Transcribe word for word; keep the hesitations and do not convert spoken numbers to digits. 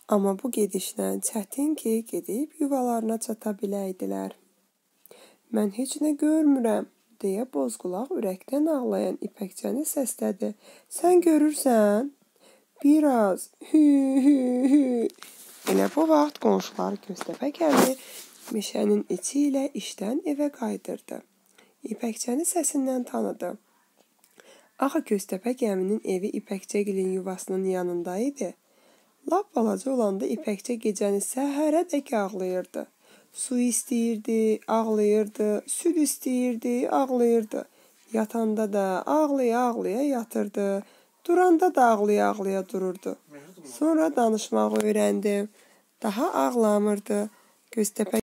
Amma bu gedişlə çətin ki, gedib yuvalarına çata biləydilər. Mən heç nə görmürəm, deyə Bozqulaq ürəkdən ağlayan İpəkçəni səslədi. Sən görürsən? Biraz. Hü, hü, hü. Elə bu vaxt qonşuları Köstəbək əmi meşənin içi ilə işdən evə qayıdırdı. İpəkçəni səsindən tanıdı. Axı Köstəbək əminin evi İpəkçəgilin yuvasının yanında idi. Lap balaca olanda İpəkçə gecəni səhərədək ağlayırdı. Su istəyirdi, ağlayırdı, süd istəyirdi, ağlayırdı. Yatanda da ağlaya-ağlaya yatırdı. Duranda da ağlaya-ağlaya dururdu. Sonra danışmağı öyrəndi. Daha ağlamırdı. Köstəbək